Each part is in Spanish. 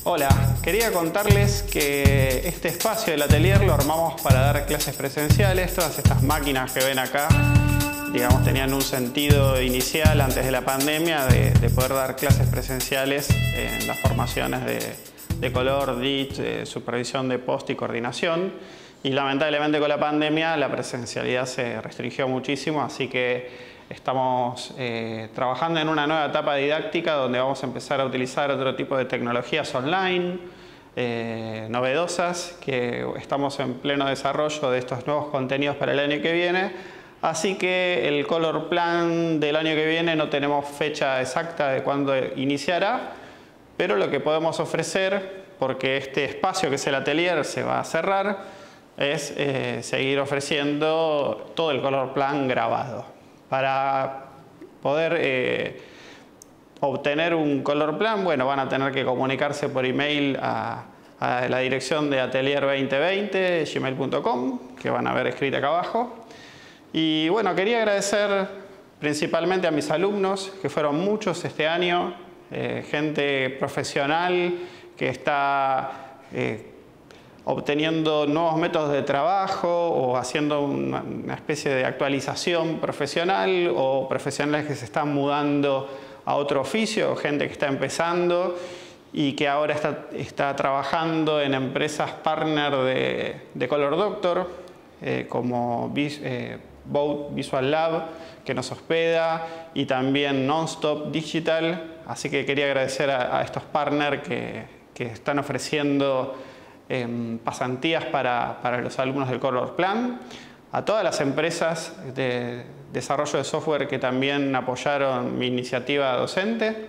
Hola, quería contarles que este espacio del atelier lo armamos para dar clases presenciales. Todas estas máquinas que ven acá, digamos, tenían un sentido inicial antes de la pandemia de poder dar clases presenciales en las formaciones de color, DIT, supervisión de post y coordinación. Y lamentablemente con la pandemia la presencialidad se restringió muchísimo, así que estamos trabajando en una nueva etapa didáctica donde vamos a empezar a utilizar otro tipo de tecnologías online, novedosas, que estamos en pleno desarrollo de estos nuevos contenidos para el año que viene. Así que el Color Plan del año que viene no tenemos fecha exacta de cuándo iniciará, pero lo que podemos ofrecer, porque este espacio que es el atelier se va a cerrar, es seguir ofreciendo todo el Color Plan grabado. Para poder obtener un color plan, bueno, van a tener que comunicarse por email a la dirección de atelier2020@gmail.com, que van a ver escrita acá abajo. Y bueno, quería agradecer principalmente a mis alumnos, que fueron muchos este año, gente profesional que está obteniendo nuevos métodos de trabajo o haciendo una especie de actualización profesional, o profesionales que se están mudando a otro oficio, o gente que está empezando y que ahora está trabajando en empresas partner de Color Doctor, como Boat Visual Lab, que nos hospeda, y también Nonstop Digital. Así que quería agradecer a estos partners que están ofreciendo pasantías para los alumnos del Color Plan, a todas las empresas de desarrollo de software que también apoyaron mi iniciativa docente,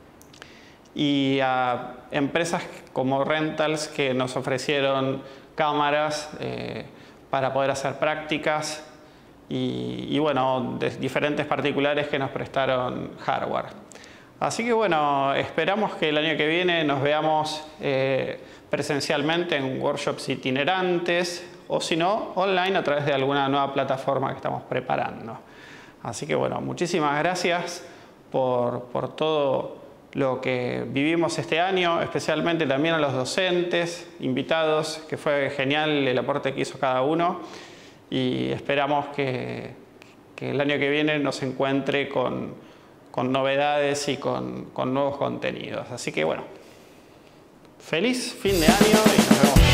y a empresas como Rentals que nos ofrecieron cámaras para poder hacer prácticas, y bueno, de diferentes particulares que nos prestaron hardware. Así que bueno, esperamos que el año que viene nos veamos presencialmente en workshops itinerantes, o si no, online a través de alguna nueva plataforma que estamos preparando. Así que bueno, muchísimas gracias por todo lo que vivimos este año, especialmente también a los docentes, invitados, que fue genial el aporte que hizo cada uno, y esperamos que el año que viene nos encuentre con novedades y con nuevos contenidos. Así que bueno, feliz fin de año y nos vemos.